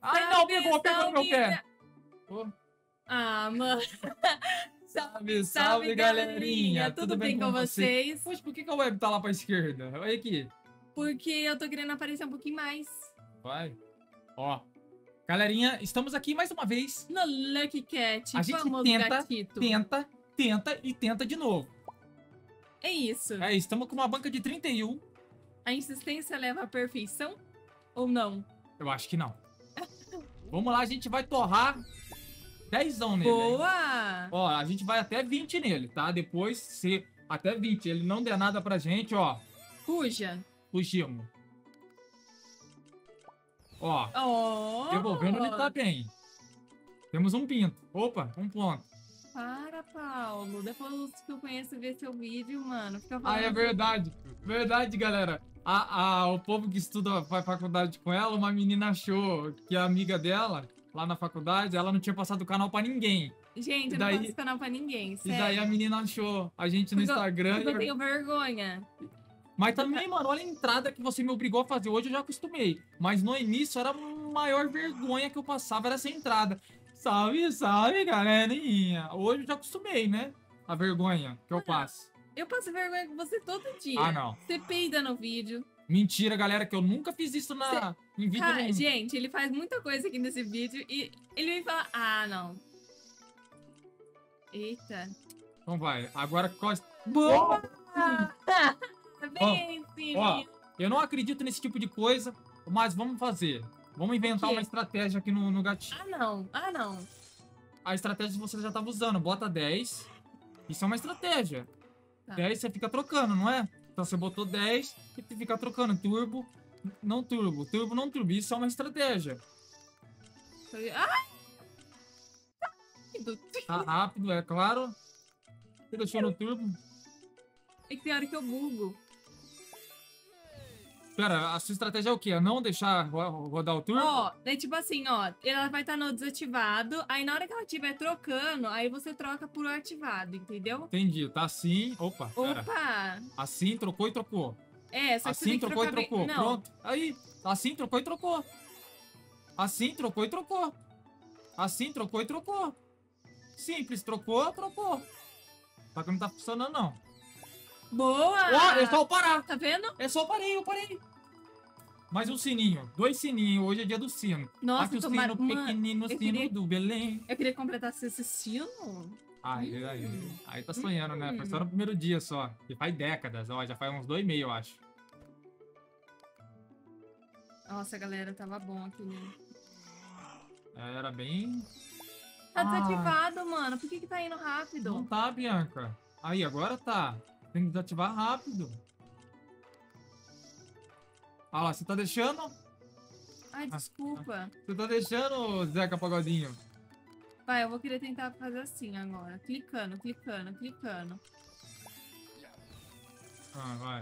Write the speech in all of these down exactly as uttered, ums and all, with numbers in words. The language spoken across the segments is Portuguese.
Ai, não, pegou, pegou no meu pé. Oh. Ah, mano. Salve, salve, salve, galerinha. Tudo, Tudo bem, bem com vocês? vocês? Poxa, por que, que a web tá lá pra esquerda? Olha aqui. Porque eu tô querendo aparecer um pouquinho mais. Vai. Ó. Galerinha, estamos aqui mais uma vez. No Lucky Cat. A gente tenta, gatito. tenta, tenta e tenta de novo. É isso. É, estamos com uma banca de trinta e um. A insistência leva à perfeição? Ou não? Eu acho que não. Vamos lá, a gente vai torrar dezão nele. Boa! Hein? Ó, a gente vai até vinte nele, tá? Depois, se até vinte ele não der nada pra gente, ó. Fuja. Fugimos. Ó, oh. devolvendo ele tá bem. Temos um pinto. Opa, um ponto. Para, Paulo. Depois que eu conheço ver seu vídeo, mano. Fica falando. Ah, é verdade. Verdade, galera. A, a, o povo que estuda, faz faculdade com ela, uma menina achou que a amiga dela, lá na faculdade, ela não tinha passado o canal pra ninguém. Gente, eu daí, não passo o canal pra ninguém, sério. E daí a menina achou a gente no porque Instagram. Eu, eu tenho vergonha. Mas também, mano, olha a entrada que você me obrigou a fazer. Hoje eu já acostumei. Mas no início era a maior vergonha que eu passava, era essa entrada. Salve, salve, galerinha. Hoje eu já acostumei, né? A vergonha que eu passo. Eu passo vergonha com você todo dia. Ah, não. Você peida no vídeo. Mentira, galera, que eu nunca fiz isso na... Cê... em vídeo ah, nenhum. Gente, ele faz muita coisa aqui nesse vídeo e ele me fala... Ah, não. Eita. Então vai. Agora... Boa! Bem, sim, ó, eu não acredito nesse tipo de coisa, mas vamos fazer. Vamos inventar uma estratégia aqui no, no gatinho. Ah, não. Ah, não. A estratégia você já tava usando. Bota dez. Isso é uma estratégia. Tá. dez você fica trocando, não é? Então você botou dez e fica trocando. Turbo, não turbo. Turbo, não turbo. Isso é uma estratégia. Ai! Tá rápido, é claro. Você deixou no turbo. É que tem hora que eu bugo. Pera, a sua estratégia é o quê? É não deixar rodar o turbo? Ó, é tipo assim, ó. Ela vai estar no desativado. Aí na hora que ela estiver trocando, aí você troca por ativado, entendeu? Entendi. Tá assim. Opa. Opa! Pera. Assim, trocou e trocou. É, só que assim, trocou e trocou. Bem... Pronto. Aí. Assim, trocou e trocou. Assim, trocou e trocou. Assim, trocou e trocou. Simples. Trocou, trocou. Só que não tá funcionando, não. Boa! Ó, é só eu parar. Tá vendo? É só eu parei, eu parei. Mais um sininho. Dois sininhos. Hoje é dia do sino. Nossa, Aqui o tomara... sino pequenino, sino queria... do Belém. Eu queria completar esse sino. Aí, hum. aí, aí tá sonhando, hum. né? Foi só no primeiro dia só. E faz décadas, ó. Já faz uns dois e meio, eu acho. Nossa, galera, tava bom aquele. Era bem... Tá desativado, ah. mano. Por que que tá indo rápido? Não tá, Bianca. Aí, agora tá. Tem que desativar rápido. Ah lá, você tá deixando? Ai, desculpa. Você tá deixando, Zeca Pagodinho? Vai, eu vou querer tentar fazer assim agora. Clicando, clicando, clicando. Ah, vai.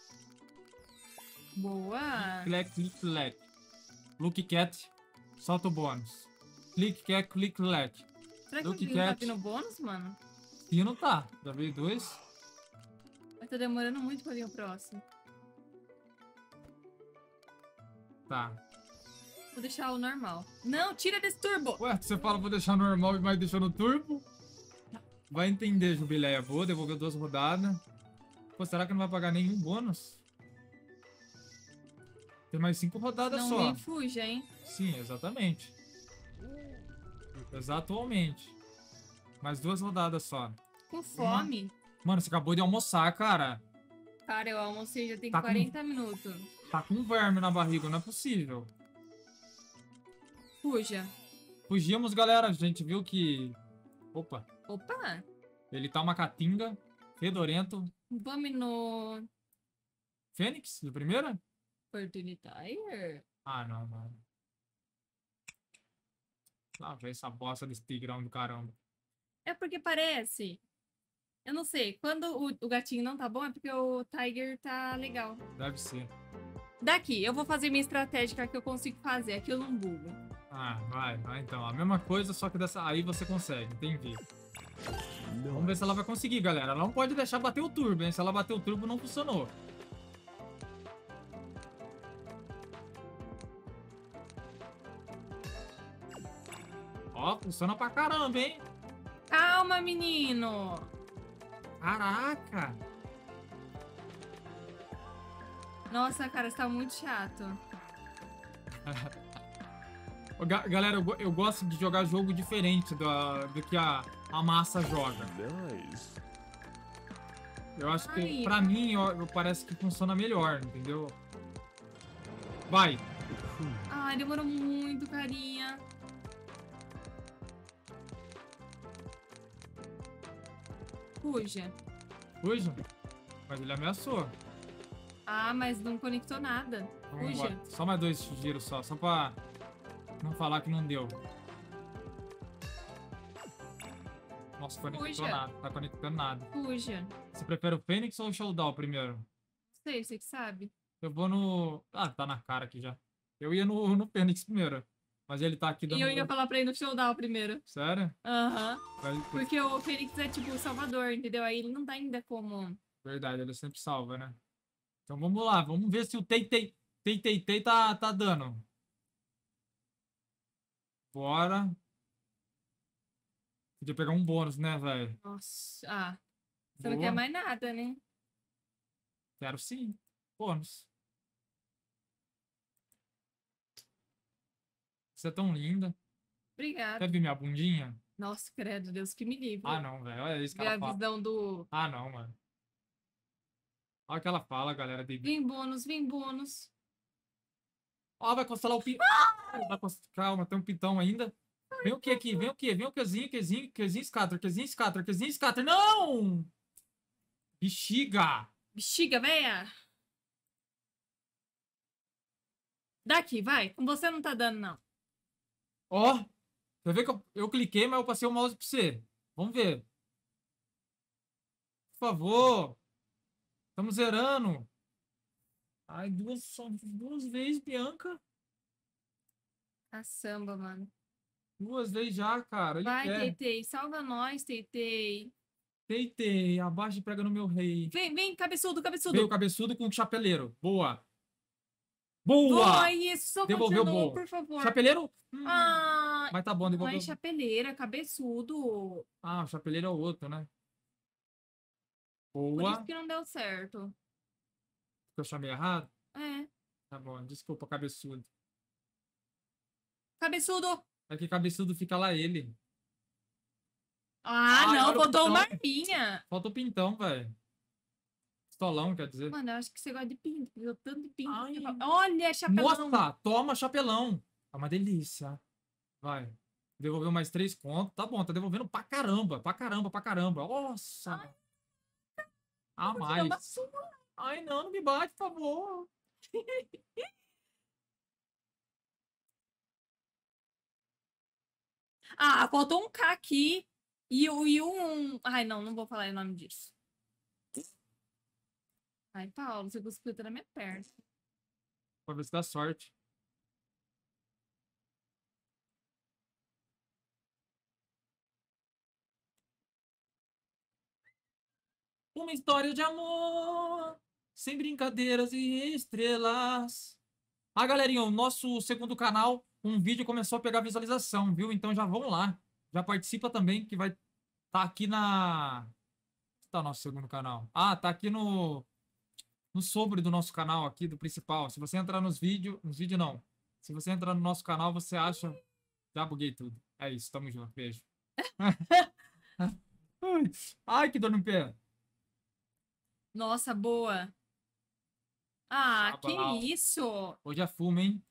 Boa. Click, click, click. Look Cat, solta o bônus. Click, cat, click, click. Será que Look não tá vindo bônus, mano? Sim, não tá. Já veio dois. Mas tá demorando muito pra vir o próximo. Tá. Vou deixar o normal. Não, tira desse turbo! Ué, você fala vou deixar normal e vai deixar no turbo? Vai entender, Jubileia. Boa, devolveu duas rodadas. Pô, será que não vai pagar nenhum bônus? Tem mais cinco rodadas não só. Não fuja, hein? Sim, exatamente. Exatamente. Mais duas rodadas só. Com fome? Mano, você acabou de almoçar, cara. Cara, eu almocei já tem tá quarenta com... minutos. Tá com verme na barriga, não é possível. Fuja. Fugimos, galera. A gente viu que... Opa. Opa. Ele tá uma catinga. Fedorento. Vamos no... Fênix, de primeira? Opportunity. Ah, não, não. Lá vem essa bosta desse tigrão do caramba. É porque parece... Eu não sei. Quando o, o gatinho não tá bom, é porque o Tiger tá legal. Deve ser. Daqui, eu vou fazer minha estratégia que eu consigo fazer. Aqui eu não bugo. Ah, vai, vai então. A mesma coisa, só que dessa aí você consegue. Entendi. Vamos ver se ela vai conseguir, galera. Ela não pode deixar bater o turbo, hein? Se ela bater o turbo, não funcionou. Ó, funciona pra caramba, hein? Calma, menino. Caraca. Nossa, cara, você tá muito chato. Ô, ga- Galera, eu, go- eu gosto de jogar jogo diferente do, do que a, a massa joga. Nice. Eu acho que, Ai. pra mim, eu, eu- parece que funciona melhor, entendeu? Vai. Ai, demorou muito, carinha. Fuja. Fuja. Mas ele ameaçou. Ah, mas não conectou nada. Vamos Fuja. embora. Só mais dois giros só, só pra não falar que não deu. Nossa, conectou Fuja. nada. Tá conectando nada. Fuja. Você prefere o Fênix ou o Showdown primeiro? Sei, você que sabe. Eu vou no... Ah, tá na cara aqui já. Eu ia no, no Fênix primeiro. Mas ele tá aqui dando... E eu ia falar pra ir no showdown primeiro. Sério? Aham. Vai- Porque o Fênix é tipo o Salvador, entendeu? Aí ele não tá ainda como. Verdade, ele sempre salva, né? Então vamos lá, vamos ver se o Tei Tei Tei Tei Tei tá, tá dando. Bora. Podia pegar um bônus, né, velho? Nossa. Ah. Você não Boa. quer mais nada, né? Quero sim. Bônus. Você é tão linda. Obrigada. Quer ver minha bundinha? Nossa, credo, Deus que me livre. Ah, não, velho. Olha isso que Ver a ela fala. visão do. Ah, não, mano. Olha o que ela fala, galera. De... Vem bônus, vem bônus. Ó, vai constelar o pintão. Calma, tem um pintão ainda. Vem o que aqui? Vem o que? Vem o quezinho, quezinho, quezinho, scatter, quezinho, scatter, quezinho, scatter. Não! Bexiga! Bexiga, véia! Daqui, vai. Com você não tá dando, não. Ó, você vê que eu, eu cliquei, mas eu passei o mouse pra você. Vamos ver. Por favor. Estamos zerando. Ai, duas, só duas vezes, Bianca. A samba, mano. Duas vezes já, cara. Ele Vai, quer. Teitei. Salva nós, Teitei. Deitei, abaixa e pega no meu rei. Vem, vem, cabeçudo, cabeçudo. Veio o cabeçudo com o chapeleiro. Boa. Boa! Ai, isso, só Devolveu continua, bom. por favor. Chapeleiro? Hum, Ah, mas tá bom, não devolveu. é chapeleira, cabeçudo. Ah, o chapeleiro é o outro, né? Por Boa. isso que não deu certo. Que eu chamei errado? É. Tá bom, desculpa, cabeçudo. Cabeçudo. É que cabeçudo fica lá ele. Ah, Ai, não, olha o botou pintão. uma arminha. Falta o pintão, velho. Pistolão, quer dizer. Mano, eu acho que você gosta de pinto. Deu tanto de pinto. Ai. que eu falo, olha, chapelão. Nossa, toma chapelão. É uma delícia. Vai. Devolveu mais três contos. Tá bom, tá devolvendo pra caramba. Pra caramba, pra caramba. Nossa. Ai. A Vou te dar uma mais. surra. Ai, não, não me bate, por favor. Ah, faltou um K aqui. E, o- e um... Ai, não, não vou falar o nome disso. Ai, Paulo, você cuspiu até na minha perna. Pra ver se dá sorte. Uma história de amor, sem brincadeiras e estrelas. Ah, galerinha, o nosso segundo canal, um vídeo começou a pegar visualização, viu? Então já vão lá. Já participa também, que vai tá aqui na... Onde tá o nosso segundo canal? Ah, tá aqui no... No sobre do nosso canal aqui, do principal. Se você entrar nos vídeos... Nos vídeos não. Se você entrar no nosso canal, você acha... Já buguei tudo. É isso, tamo junto. Beijo. Ai, que dor no pé. Nossa, boa. Ah, que Chablau. isso? Hoje é fumo, hein?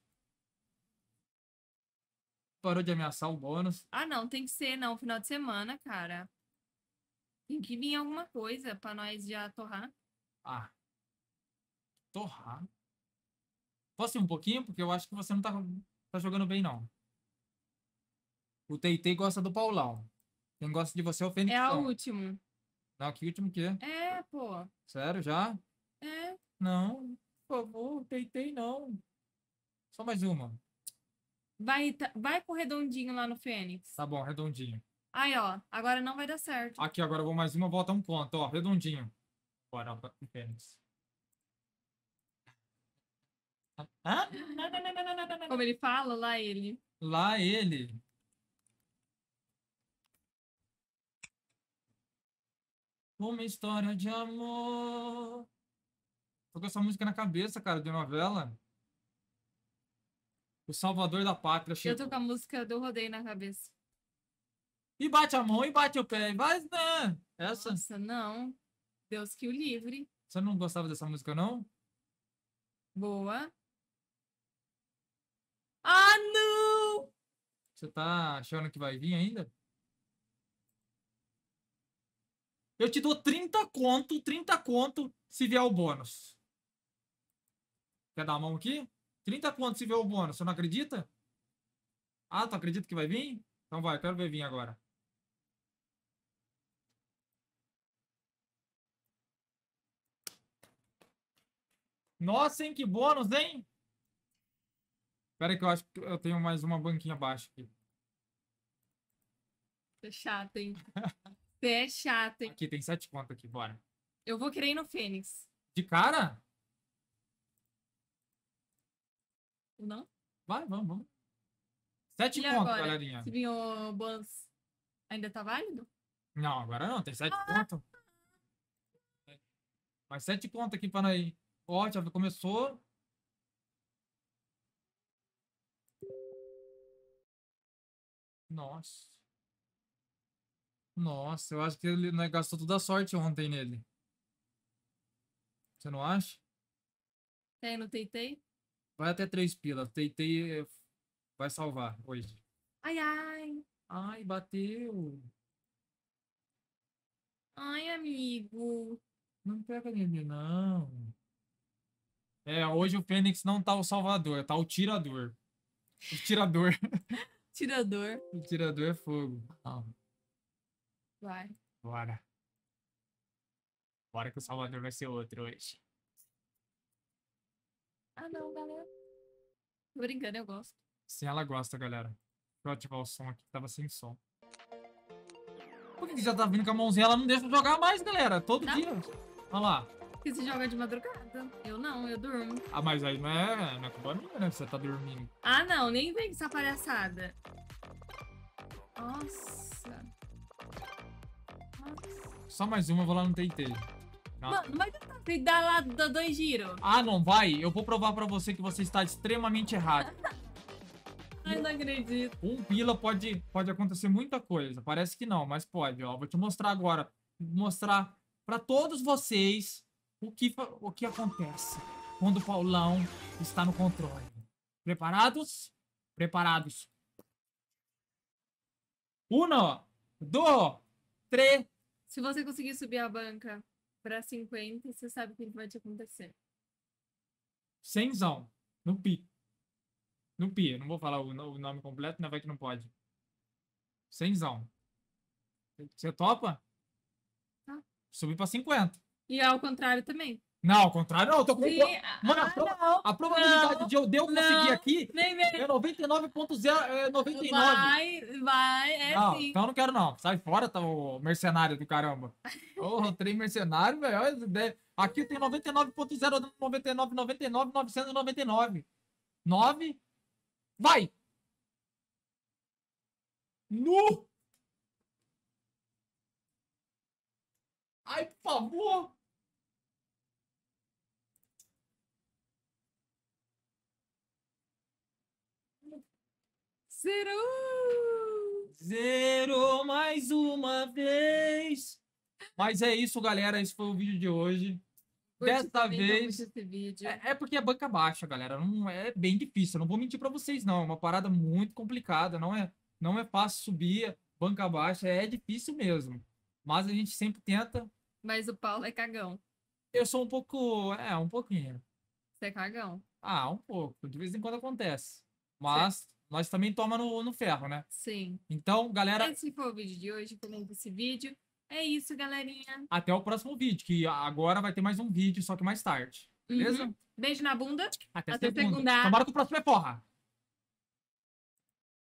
Parou de ameaçar o bônus. Ah, não, tem que ser, não. Final de semana, cara. Tem que vir alguma coisa pra nós já torrar. Ah. Torrar. Posso ir um pouquinho? Porque eu acho que você não tá, tá jogando bem, não. O Teitei gosta do Paulão. Quem gosta de você é o É Fênixão. o último. Não, que último que é? É, pô. Sério, já? É. Não, por favor, Teitei não. Só mais uma. Vai, tá- vai pro redondinho lá no Fênix. Tá bom, redondinho. Aí, ó. Agora não vai dar certo. Aqui, agora eu vou mais uma, volta um ponto, ó, redondinho. Bora, ó, o Fênix. Hã? Não, não, não, não, não, não, não, não. Como ele fala lá, ele. Lá ele. Uma história de amor. Tô com essa música na cabeça, cara, de novela. O Salvador da Pátria. Eu Chegou. tô com a música do Rodeio na cabeça. E bate a mão e bate o pé. E vai, né? Essa. Nossa, não. Deus que o livre. Você não gostava dessa música, não? Boa. Ah, não! Você tá achando que vai vir ainda? Eu te dou trinta conto, trinta conto se vier o bônus. Quer dar a mão aqui? trinta conto se vier o bônus. Você não acredita? Ah, tu acredita que vai vir? Então vai, quero ver vir agora. Nossa, hein? Que bônus, hein? Espera aí que eu acho que eu tenho mais uma banquinha abaixo aqui. Você é chato, hein? Você é chato, hein? Aqui, tem sete contas aqui, bora. Eu vou querer ir no Fênix. De cara? Não? Vai, vamos, vamos. Sete E contas, agora? galerinha. Se vir o bônus, ainda tá válido? Não, agora não, tem sete contas. Mais sete contas aqui para nós. Ó, já começou. Nossa. Nossa, eu acho que ele nós gastou toda a sorte ontem nele. Você não acha? Tem no Teitei? Vai até três pilas. Teitei vai salvar hoje. Ai, ai. Ai, bateu. Ai, amigo. Não pega nele, não. É, hoje o Fênix não tá o salvador, tá o tirador. O tirador. Tirador. O tirador é fogo. Ah, Vai. bora. Bora que o salvador vai ser outro hoje. Ah, não, galera. Tô brincando, eu gosto. Sim, ela gosta, galera. Deixa eu ativar o som aqui, que tava sem som. Por que que já tá vindo com a mãozinha? Ela não deixa eu jogar mais, galera. Todo Não. dia. Olha lá. Porque você joga de madrugada. Eu não, eu durmo. Ah, mas aí não é, não é culpa minha, né? Que você tá dormindo. Ah, não, nem vem com essa palhaçada. Nossa. Nossa. Só mais uma, eu vou lá no T T. Não. Mano, mas você dá lá dá dois giros. Ah, não vai? Eu vou provar pra você que você está extremamente errado. Ai, não acredito. Um pila pode, pode acontecer muita coisa. Parece que não, mas pode. Ó. Vou te mostrar agora. Vou mostrar pra todos vocês o que, fa- o que acontece quando o Paulão está no controle. Preparados? Preparados. Uno, dois, três. Se você conseguir subir a banca pra cinquenta, você sabe o que vai te acontecer. Cenzão. No pi. No pi. Eu não vou falar o, no- o nome completo, não vai que não pode. Cenzão. Você topa? Tá. Subir pra cinquenta. E ao contrário também. Não, ao contrário, não. Eu tô com... Sim. Mano, a, Ah, prova- não. a probabilidade Não. de eu, de eu conseguir Não. aqui Nem vem. é noventa e nove ponto zero, é noventa e nove. Vai, vai, é Não, sim. então eu não quero não. Sai fora, tá, o mercenário do caramba. Ô, trem mercenário, velho. olha as ideias. Aqui tem noventa e nove ponto zero, noventa e nove, noventa e nove, novecentos e noventa e nove. nove. Vai! Nu! Ai, por favor! Zero! Zero mais uma vez. Mas é isso, galera. Esse foi o vídeo de hoje. Curti Dessa também muito vez. esse vídeo. É, é porque é banca baixa, galera. Não é bem difícil. Eu não vou mentir pra vocês, não. É uma parada muito complicada. Não é, não é fácil subir banca baixa. É difícil mesmo. Mas a gente sempre tenta. Mas o Paulo é cagão. Eu sou um pouco. É, um pouquinho. Você é cagão? Ah, um pouco. De vez em quando acontece. Mas nós também toma no, no ferro, né? Sim. Então, galera, Esse foi o vídeo de hoje. Comenta esse vídeo. É isso, galerinha. até o próximo vídeo. Que agora vai ter mais um vídeo, só que mais tarde. Beleza? Uhum. Beijo na bunda. Até, Até segunda. segunda. Tomara que o próximo é porra.